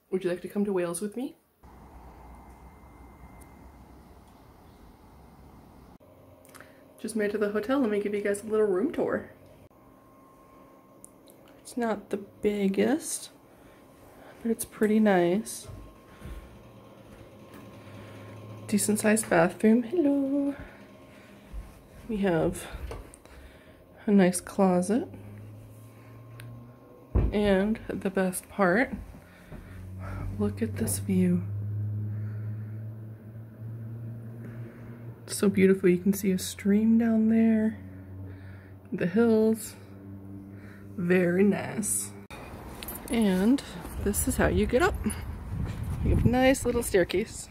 Would you like to come to Wales with me? Just made it to the hotel. Let me give you guys a little room tour. It's not the biggest, but it's pretty nice. Decent sized bathroom. Hello. We have a nice closet. And the best part, look at this view. So beautiful. You can see a stream down there, the hills. Very nice. And this is how you get up. You have a nice little staircase.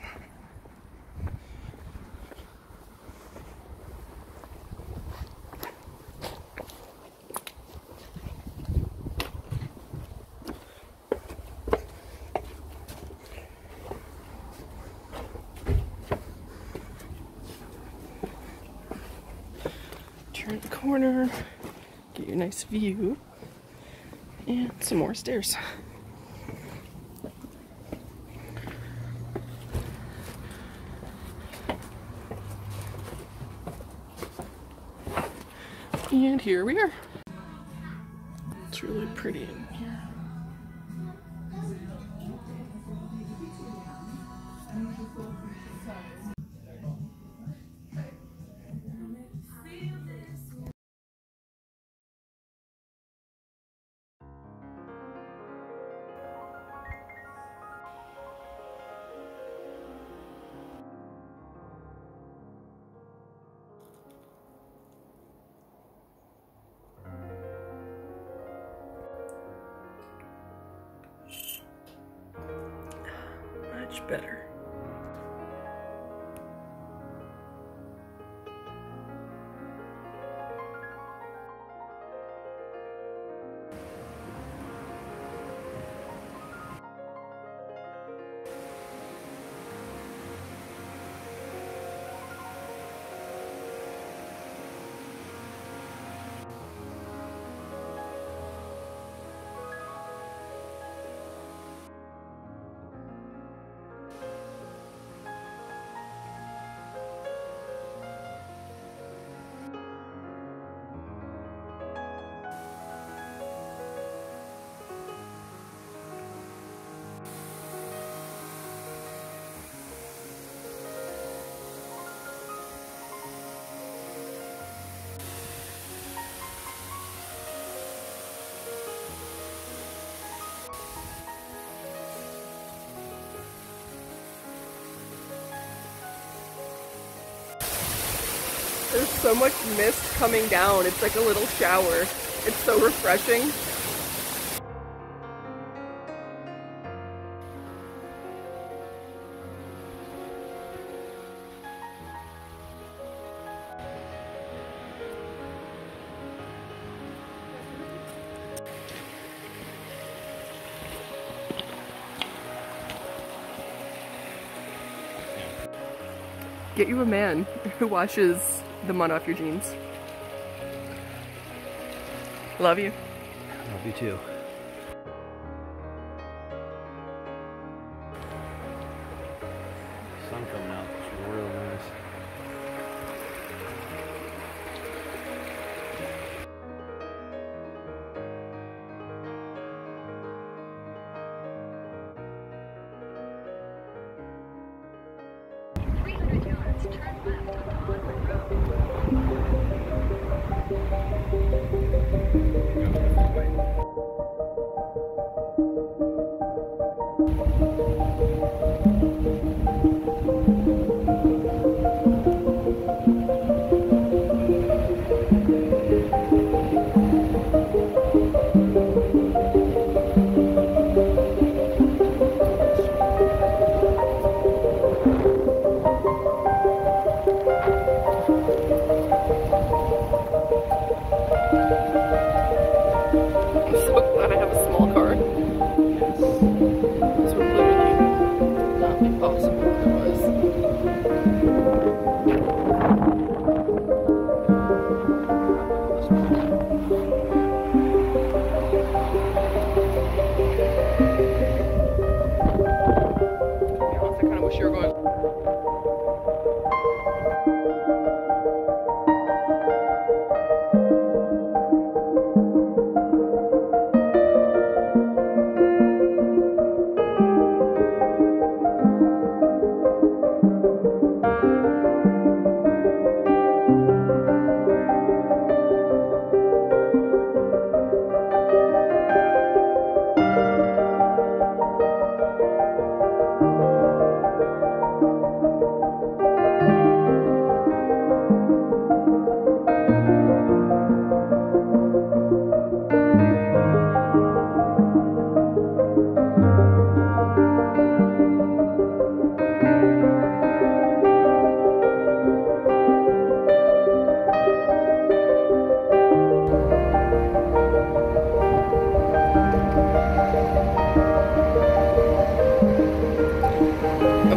Turn the corner, get you a nice view, and some more stairs. And here we are. It's really pretty in here. Much better. There's so much mist coming down. It's like a little shower. It's so refreshing. Get you a man who washes the mud off your jeans. Love you. Love you too. Sun coming out. It's real nice.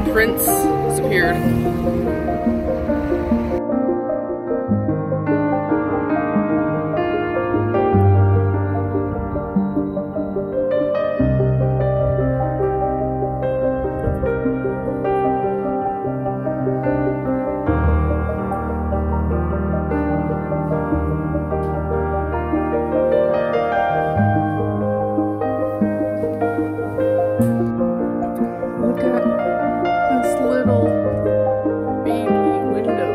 Prince disappeared. Look at this little baby window.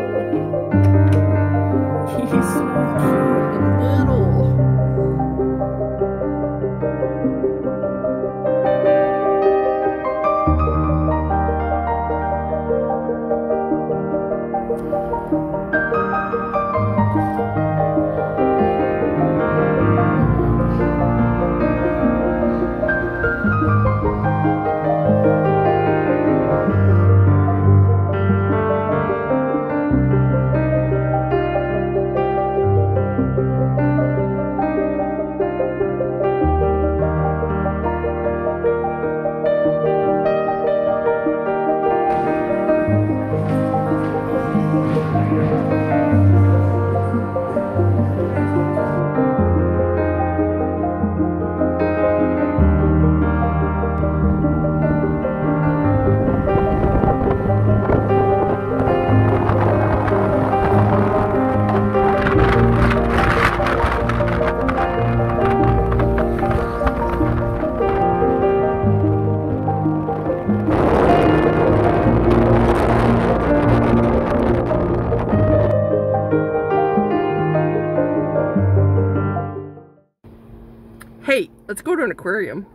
He's so cute and little. Hey, let's go to an aquarium.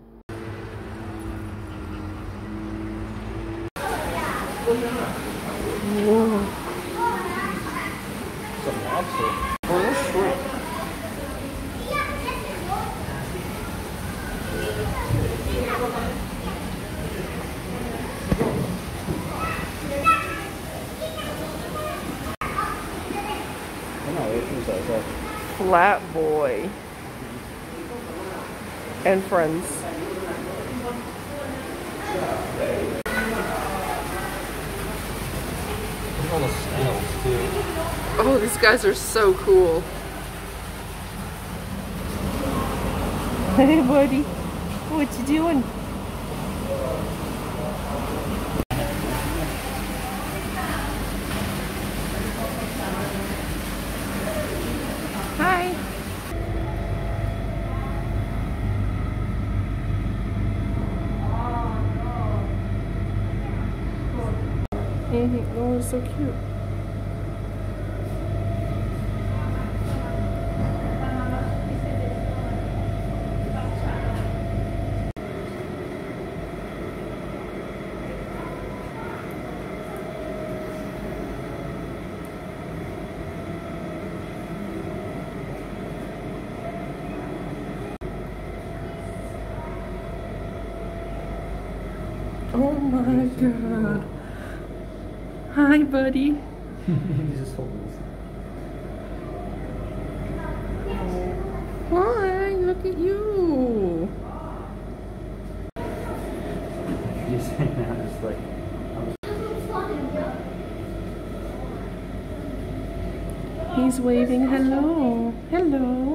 Whoa. Some lobster. Flat Boy and friends. All the snails too. Oh, these guys are so cool. Hey, buddy. What you doing? Hi. Oh, it's so cute. Oh my god. Hi, buddy. He's just holding this. Hi, look at you. He's saying that it's like. He's waving hello. Hello.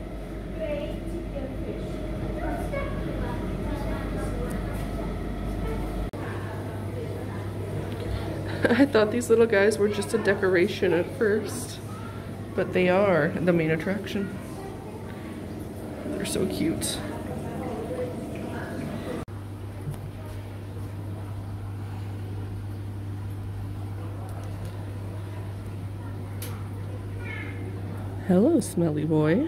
I thought these little guys were just a decoration at first, but they are the main attraction. They're so cute. Hello, smelly boy.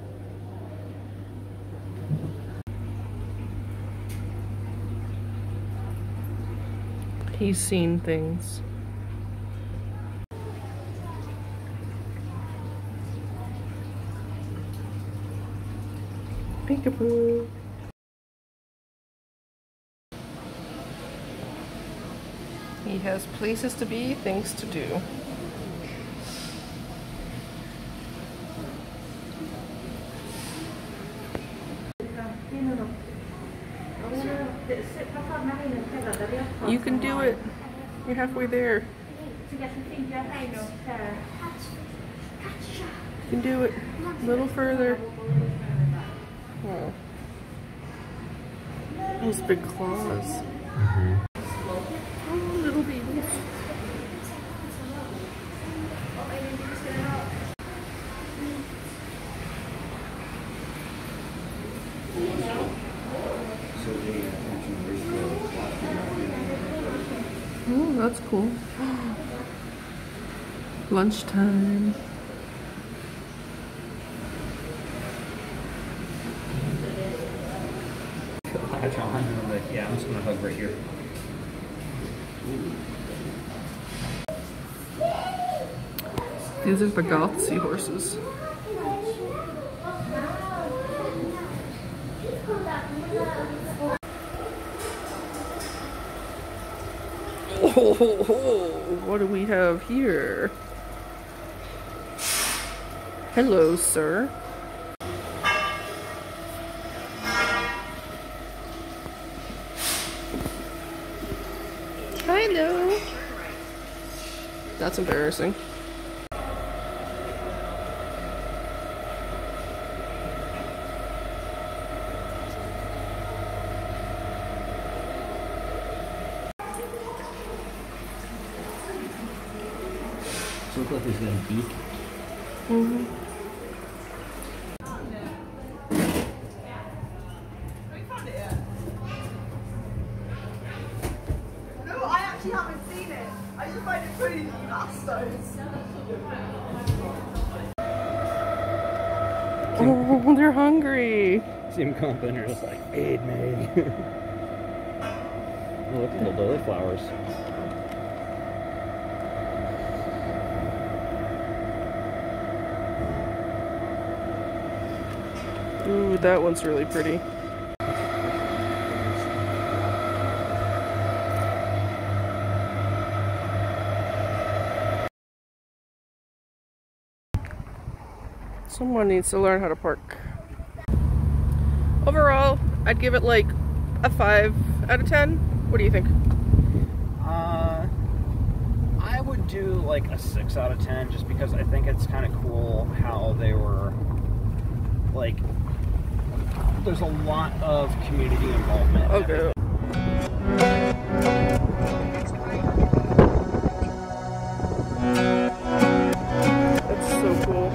He's seen things. Peekaboo. He has places to be, things to do. You can do it. You're halfway there. You can do it. A little further. Oh. Those big claws. Oh, little babies. Oh, that's cool. Lunchtime. Latch on and I'm like, yeah, I'm just gonna hug right here. These are the goth seahorses. Oh, what do we have here? Hello, sir. Hello. That's embarrassing. So look like he's got a beak. Mm-hmm. No, I actually haven't seen it. I just find it funny that you've asked those. Oh, they're hungry. See him come up in there, just like, aid me. Oh, look at the lily flowers. Ooh, that one's really pretty. Someone needs to learn how to park. Overall, I'd give it like a 5 out of 10. What do you think? I would do like a 6 out of 10 just because I think it's kind of cool how they were like, there's a lot of community involvement. Okay. That's so cool.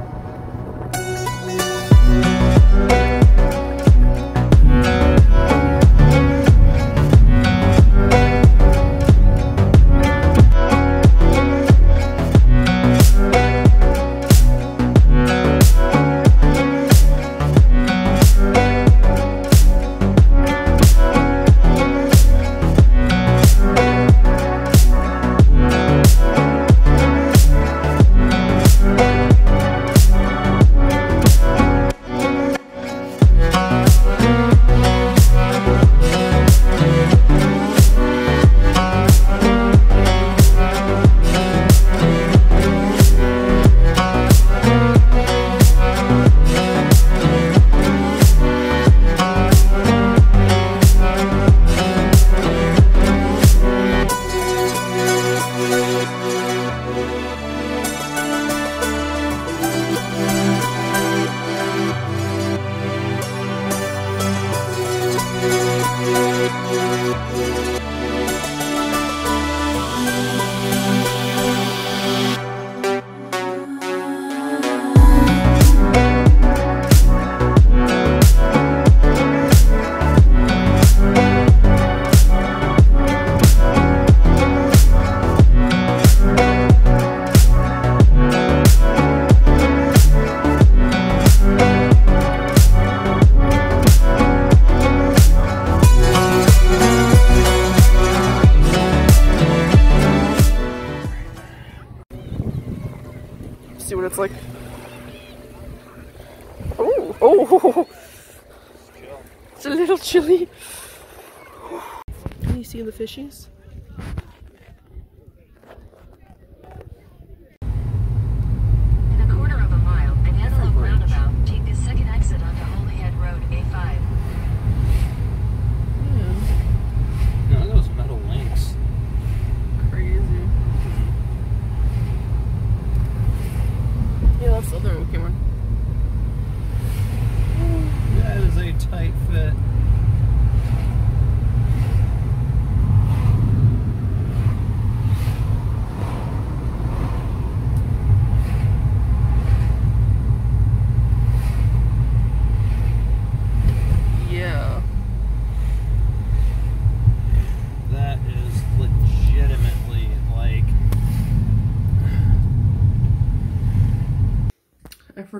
See what it's like. Oh, oh, it's a little chilly. Can you see the fishies? In a quarter of a mile, an antelope roundabout, take the second exit onto Holyhead Road, A5. Yeah.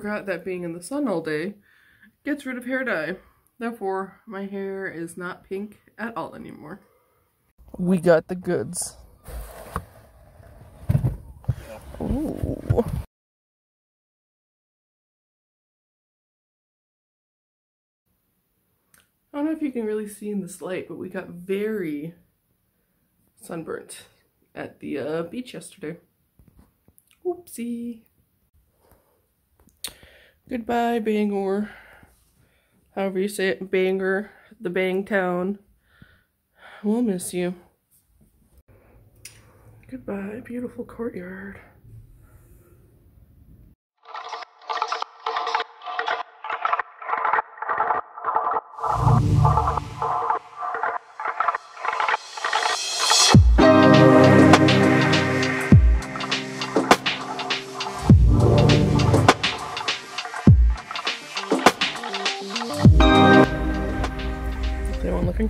forgot that being in the sun all day gets rid of hair dye. Therefore, my hair is not pink at all anymore. We got the goods. Ooh. I don't know if you can really see in this light, but we got very sunburnt at the beach yesterday. Oopsie. Goodbye, Bangor. However you say it, Bangor, the Bang Town. We'll miss you. Goodbye, beautiful courtyard. Is anyone looking?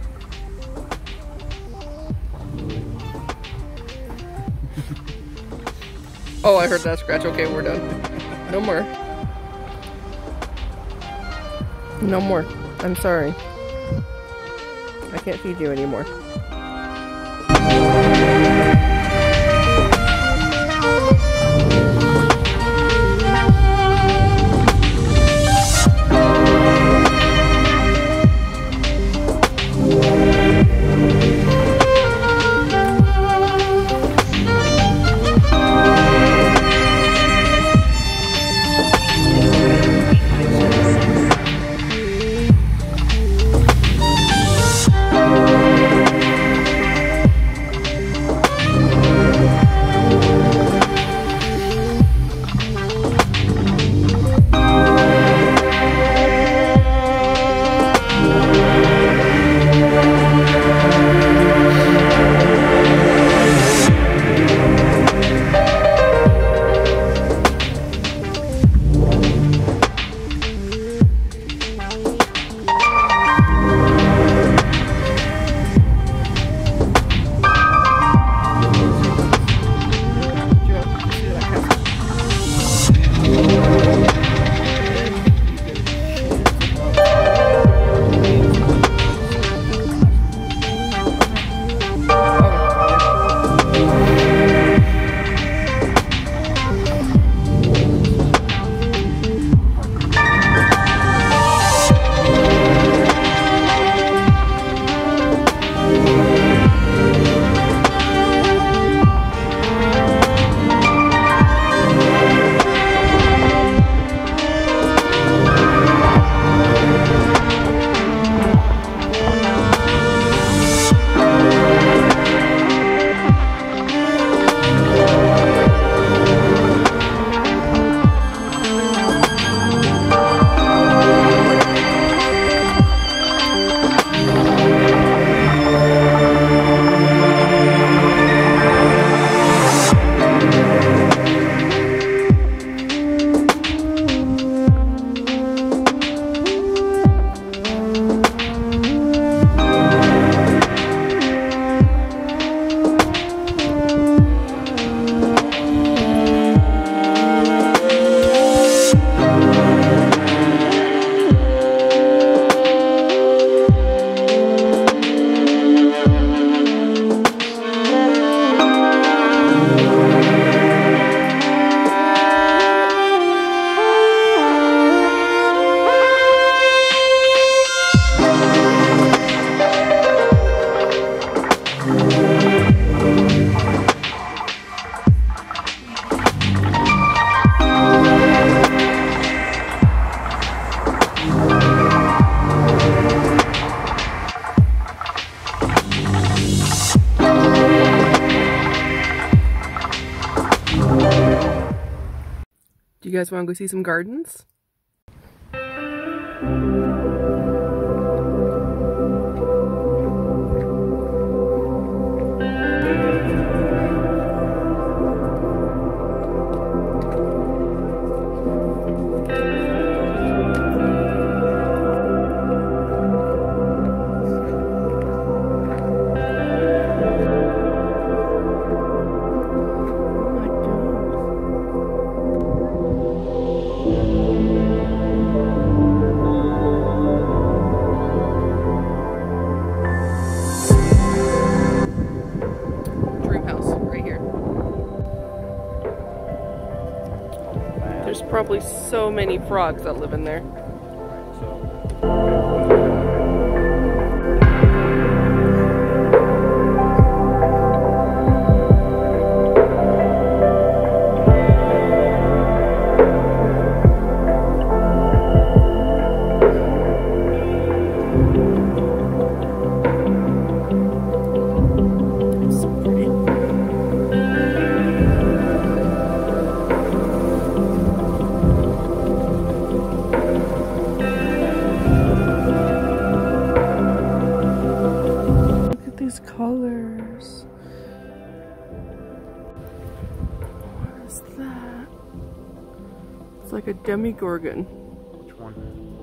Oh, I heard that scratch. Okay, we're done. No more. No more. I'm sorry. I can't feed you anymore. Do you guys want to go see some gardens? Oh my God. probably so many frogs that live in there. Colors. What is that? It's like a demigorgon. Which one?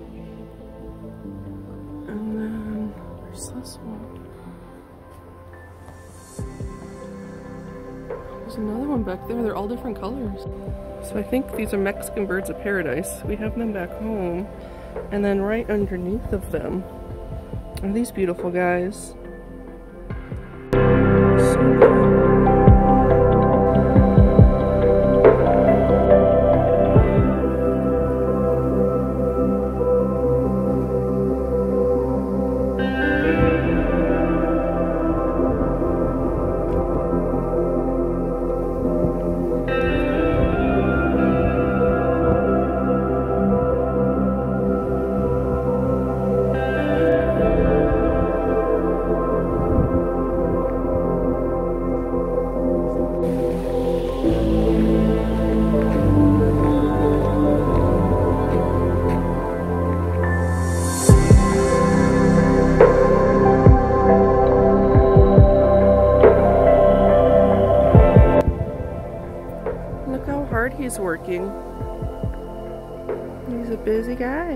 And then there's this one. There's another one back there. They're all different colors. So I think these are Mexican birds of paradise. We have them back home. And then right underneath of them are these beautiful guys. Look how hard he's working. He's a busy guy.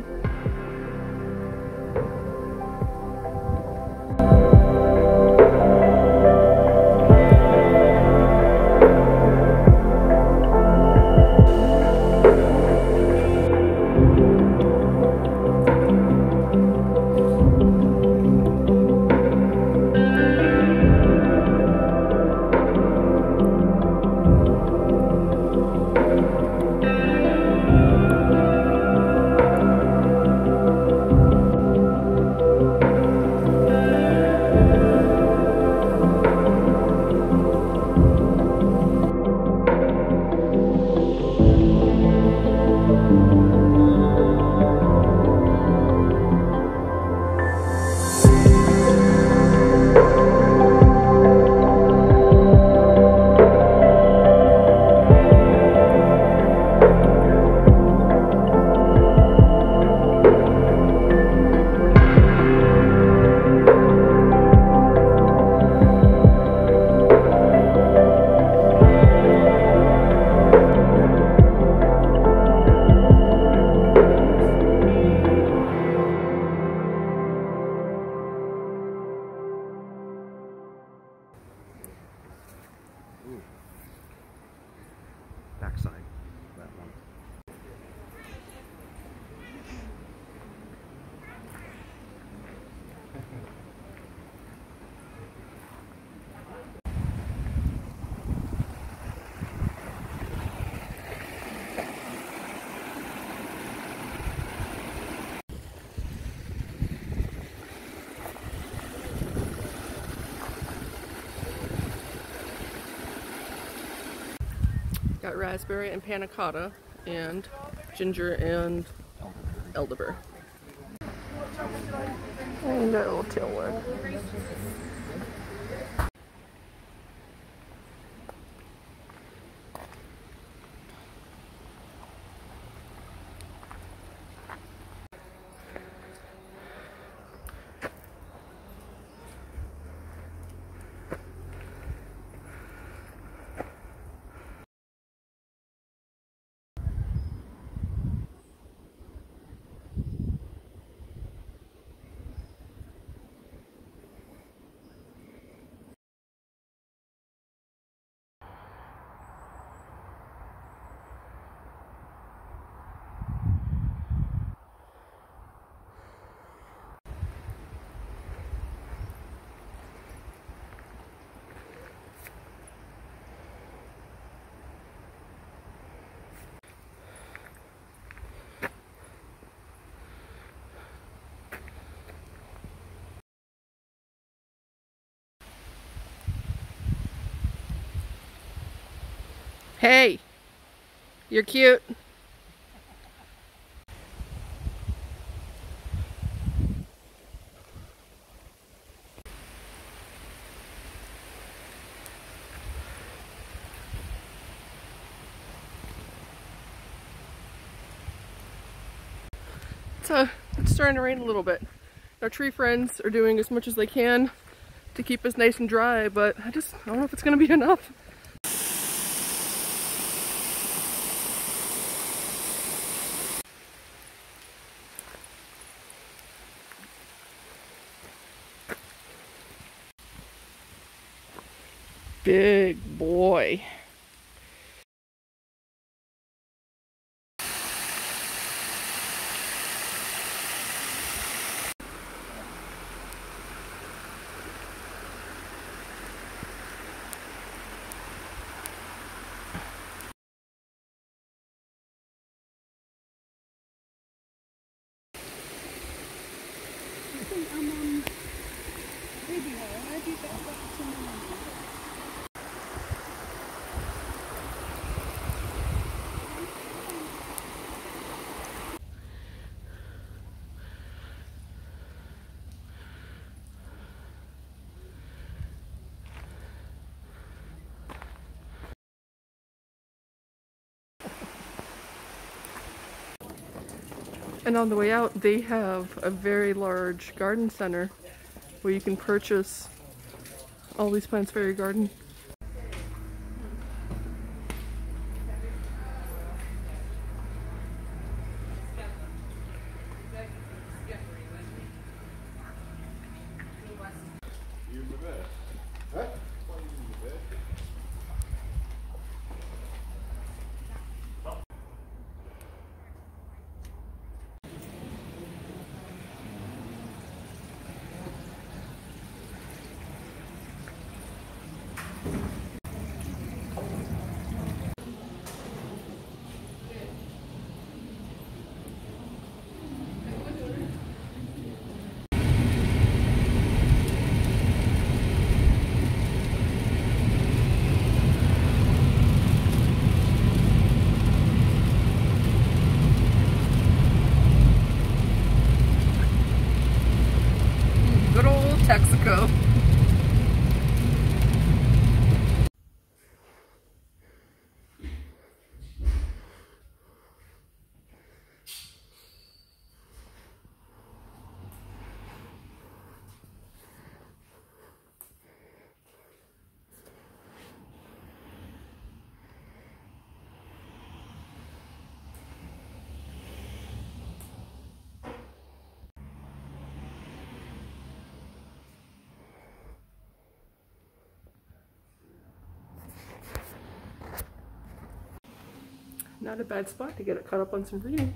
Backside. That one. Got raspberry and panna cotta and ginger and elderberry. And that little tailwood. Hey, you're cute. It's starting to rain a little bit. Our tree friends are doing as much as they can to keep us nice and dry, but I don't know if it's gonna be enough. Big boy. And on the way out, they have a very large garden center where you can purchase all these plants for your garden. Good old Texaco. Not a bad spot to get it caught up on some reading.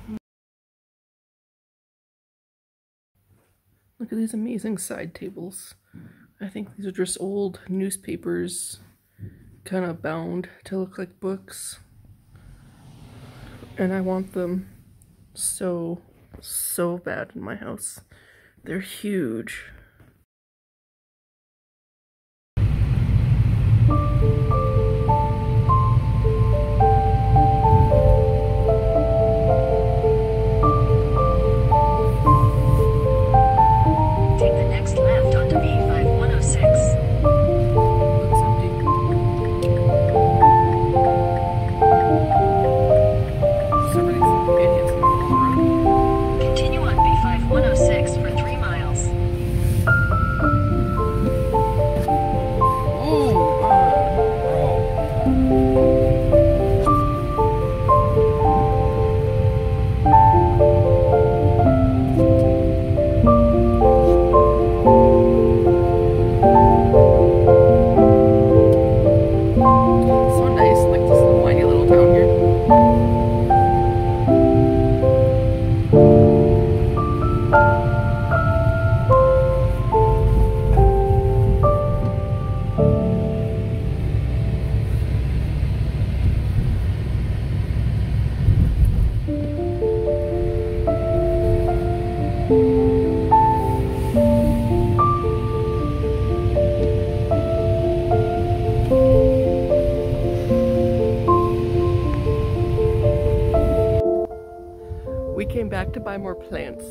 Look at these amazing side tables. I think these are just old newspapers, kind of bound to look like books. And I want them so bad in my house. They're huge. back to buy more plants.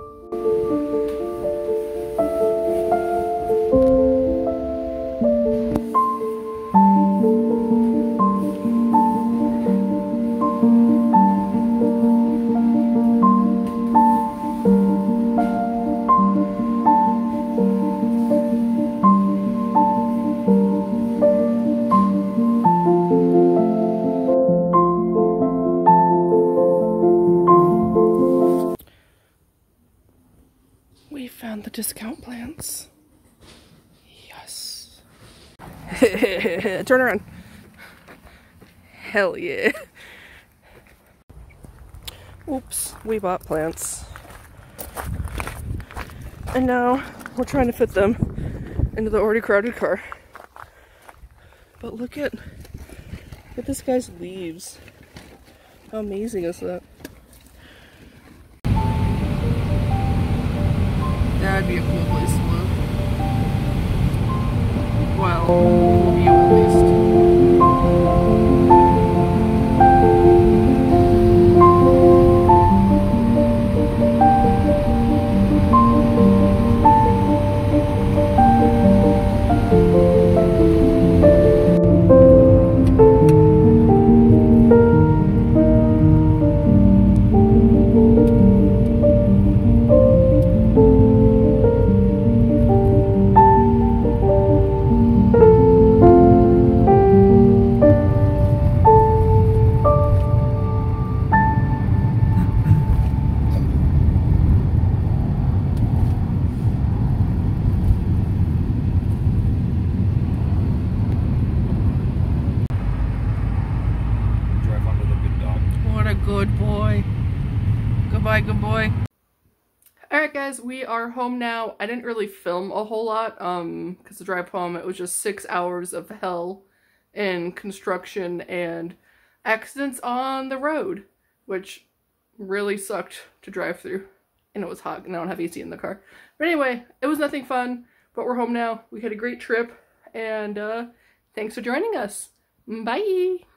We found the discount plants. Yes. Turn around. Hell yeah. Oops, we bought plants. And now we're trying to fit them into the already crowded car. But look at this guy's leaves. How amazing is that? That'd be a cool place to live. Well, for you at least. Good boy. Goodbye, good boy. Alright guys, we are home now. I didn't really film a whole lot, because the drive home, it was just 6 hours of hell in construction and accidents on the road, which really sucked to drive through. And it was hot, and I don't have AC in the car. But anyway, it was nothing fun, but we're home now. We had a great trip, and thanks for joining us. Bye!